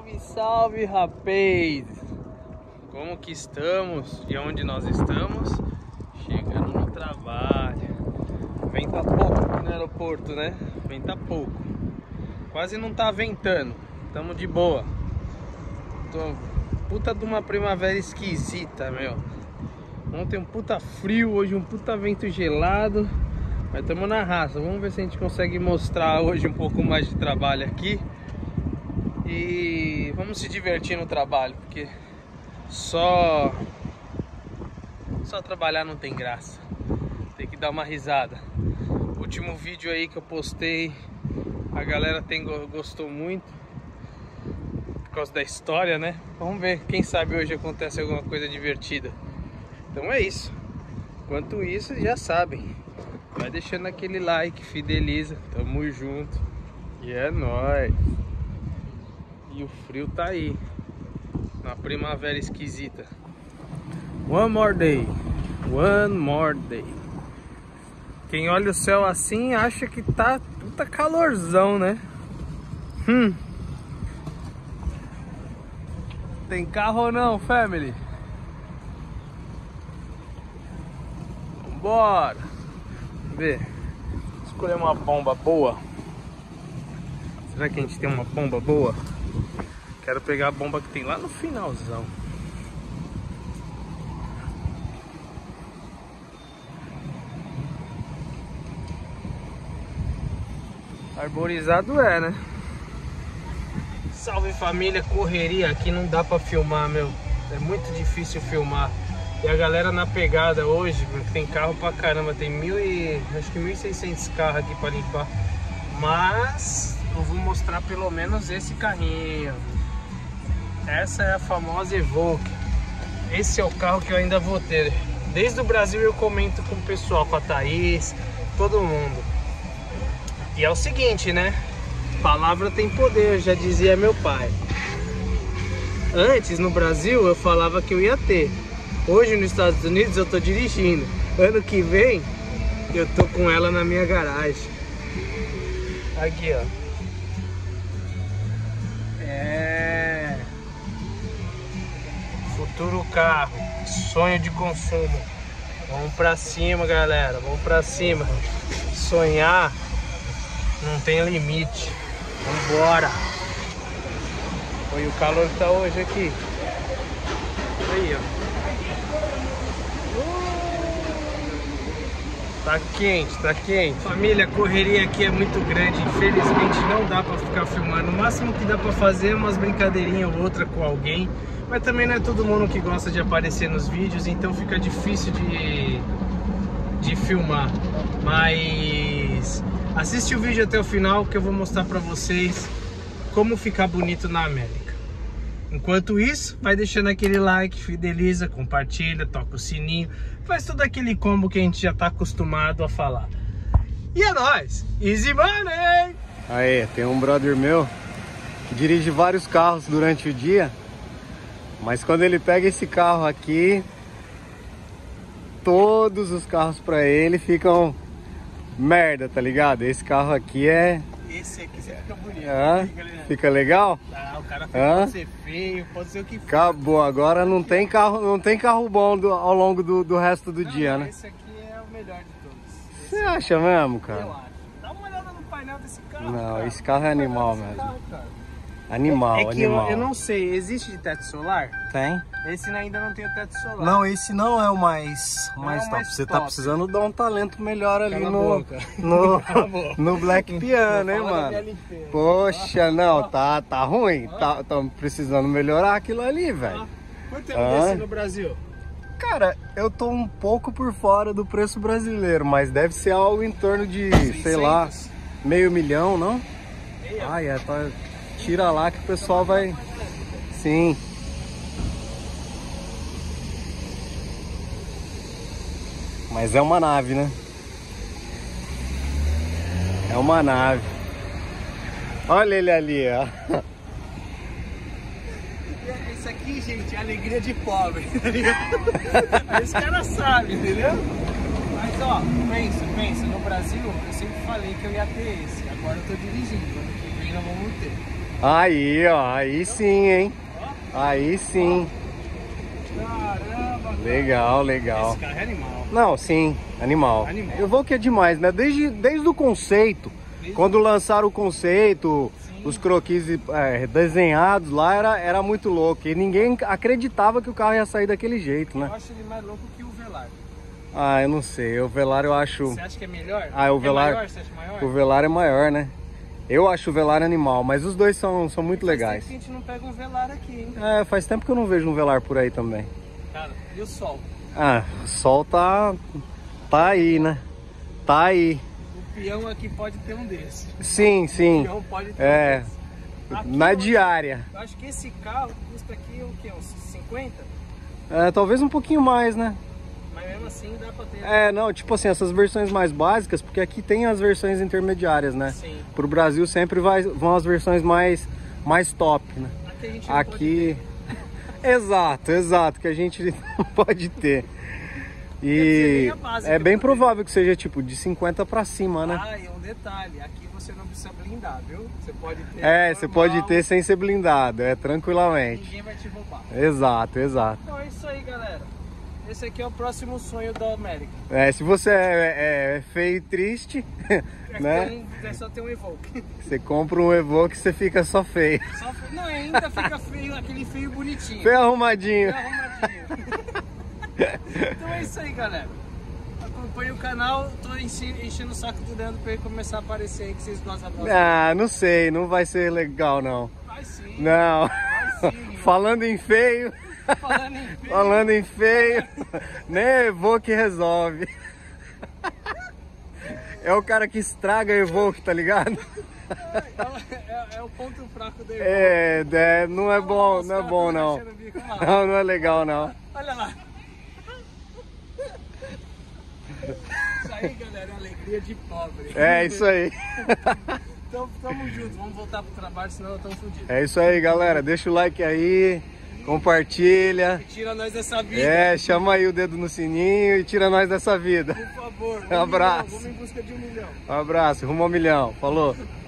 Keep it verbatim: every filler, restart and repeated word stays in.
Salve, salve, rapaz! Como que estamos? E onde nós estamos? Chegando no trabalho. Venta pouco aqui no aeroporto, né? Venta pouco. Quase não tá ventando. Tamo de boa. Tô puta de uma primavera esquisita, meu. Ontem um puta frio, hoje um puta vento gelado. Mas tamo na raça. Vamos ver se a gente consegue mostrar hoje um pouco mais de trabalho aqui. E vamos se divertir no trabalho, porque só só trabalhar não tem graça. Tem que dar uma risada. O último vídeo aí que eu postei, a galera tem, gostou muito por causa da história, né? Vamos ver, quem sabe hoje acontece alguma coisa divertida. Então é isso. Enquanto isso, já sabem, vai deixando aquele like, fideliza, tamo junto. E é nóis. E o frio tá aí, na primavera esquisita. One more day, one more day. Quem olha o céu assim acha que tá puta calorzão, né? Hum. Tem carro ou não, family? Bora. Vamos ver. Escolher uma bomba boa. Será que a gente tem uma bomba boa? Quero pegar a bomba que tem lá no finalzão. Arborizado é, né? Salve família, correria aqui não dá pra filmar, meu. É muito difícil filmar. E a galera na pegada hoje, tem carro pra caramba. Tem mil e... acho que mil e seiscentos carros aqui pra limpar. Mas eu vou mostrar pelo menos esse carrinho. Essa é a famosa Evoque. Esse é o carro que eu ainda vou ter. Desde o Brasil eu comento com o pessoal, com a Thaís, todo mundo. E é o seguinte, né? Palavra tem poder, já dizia meu pai. Antes, no Brasil, eu falava que eu ia ter. Hoje, nos Estados Unidos, eu tô dirigindo. Ano que vem, eu tô com ela na minha garagem. Aqui, ó. É... futuro carro, sonho de consumo. Vamos pra cima, galera, vamos pra cima. Sonhar não tem limite. Vambora. Olha o calor que tá hoje aqui. Aí, ó. Tá quente, tá quente. Família, a correria aqui é muito grande. Infelizmente não dá pra ficar filmando. O máximo que dá pra fazer é umas brincadeirinhas ou outra com alguém. Mas também não é todo mundo que gosta de aparecer nos vídeos, então fica difícil de, de filmar. Mas assiste o vídeo até o final que eu vou mostrar pra vocês como ficar bonito na América. Enquanto isso, vai deixando aquele like, fideliza, compartilha, toca o sininho, faz todo aquele combo que a gente já tá acostumado a falar. E é nóis! Easy money! Aí, tem um brother meu que dirige vários carros durante o dia, mas quando ele pega esse carro aqui, todos os carros pra ele ficam merda, tá ligado? Esse carro aqui é... esse aqui você fica bonito. Ah, fica, fica legal? Ah, o cara fica, ah? pode ser feio, pode ser o que for. Acabou, agora não tem carro, não tem carro bom do, ao longo do, do resto do não, dia, né? Esse aqui é o melhor de todos. Você acha mesmo, cara? Eu acho. Dá uma olhada no painel desse carro, Não, cara. esse carro é animal mesmo. Carro, cara. Animal, é, é que animal. Eu, eu não sei, existe de teto solar? Tem? Esse ainda não tem o teto solar. Não, esse não é o mais, Não mais é o top. mais Você top. tá precisando dar um talento melhor ali Cala a no, boca. no, Cala a boca. no Black Piano, hein, Fala da mano? V L P. Poxa, não, tá, tá ruim. Tá, tamo precisando melhorar aquilo ali, velho. Quanto é Ah. desse no Brasil? Cara, eu tô um pouco por fora do preço brasileiro, mas deve ser algo em torno de, sei lá, meio milhão, não? Ai, é, tá, tira lá que o pessoal vai... Sim. Mas é uma nave, né? É uma nave. Olha ele ali, ó. Isso aqui, gente, é alegria de pobre, tá ligado? Esse cara sabe, entendeu? Mas ó, pensa, pensa, no Brasil eu sempre falei que eu ia ter esse. Agora eu tô dirigindo, ano que vem nós vamos ter. Aí, ó, aí sim, hein? Aí sim. Caramba, Legal, legal. esse carro é animal. Não, sim, animal. Animal. Eu vou que é demais, né? Desde, desde o conceito, Desde quando lançaram o conceito, Sim. os croquis é, desenhados lá, era, era muito louco. E ninguém acreditava que o carro ia sair daquele jeito, né? Eu acho ele mais louco que o Velar. Ah, eu não sei. O Velar eu acho... Você acha que é melhor? Ah, o é Velar... maior? Você acha maior? O Velar é maior, né? Eu acho o Velar animal, mas os dois são, são muito Faz legais. tempo que a gente não pega um Velar aqui, hein? É, faz tempo que eu não vejo um Velar por aí também. Cara, e o sol? Ah, o sol tá, tá aí, né? Tá aí. O peão aqui pode ter um desse. Sim, O sim. peão pode ter É, um desse. Aqui na eu- diária. Eu acho que esse carro custa aqui o quê? Uns cinquenta? É, talvez um pouquinho mais, né? Mas mesmo assim dá pra ter. É, não, tipo assim, essas versões mais básicas, porque aqui tem as versões intermediárias, né? Sim. Pro Brasil sempre vai, vão as versões mais, mais top, né? Aqui a gente não Aqui... Exato, exato, que a gente não pode ter. dizer, E nem a básica é bem também. provável que seja tipo de cinquenta pra cima, pode né? ter. Ah, e um detalhe, aqui você não precisa blindar, viu? Você pode ter. É, você normal, pode ter sem ser blindado, é tranquilamente. Ninguém vai te roubar. Exato, exato. Então é isso aí, galera. Esse aqui é o próximo sonho da América. É, se você é, é feio e triste, É, né? ter um- é só ter um Evoque. Você compra um Evoque e você fica só feio. Só fe- Não, ainda fica feio, aquele feio bonitinho. Feio arrumadinho. Feio arrumadinho. Então é isso aí, galera. Acompanhe o canal, tô enche- enchendo o saco do Leandro pra ele começar a aparecer aí que vocês gostam da nossa. Ah, não sei, não vai ser legal não. Vai sim. Não. Vai sim. Falando em feio, Falando em feio. falando em feio, nem Evoque resolve. É o cara que estraga Evoque, tá ligado? É, é- é o ponto fraco dele. É, é, não é bom, não é bom não. Não, não é legal não. Olha lá. Isso aí, galera, é alegria de pobre. É isso aí. Então, tamo junto, vamos voltar pro trabalho, senão nós estamos fodidos. É isso aí, galera. Deixa o like aí, compartilha. Tira nós dessa vida, É, chama aí o dedo no sininho e tira nós dessa vida. por favor. Um abraço. Milhão, vamos em busca de um milhão. Um abraço, rumo ao milhão. Falou.